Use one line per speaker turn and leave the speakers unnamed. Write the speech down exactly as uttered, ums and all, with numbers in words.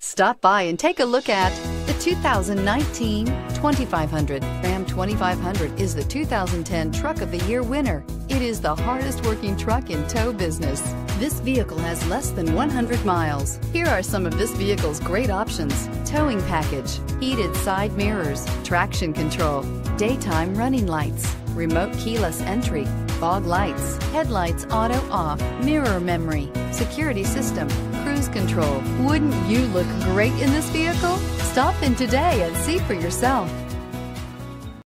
Stop by and take a look at the two thousand nineteen twenty-five hundred. Ram twenty-five hundred is the two thousand ten Truck of the Year winner. It is the hardest working truck in tow business. This vehicle has less than one hundred miles. Here are some of this vehicle's great options: towing package, heated side mirrors, traction control, daytime running lights, remote keyless entry, fog lights, headlights auto off, mirror memory, security system, cruise control. Wouldn't you look great in this vehicle? Stop in today and see for yourself.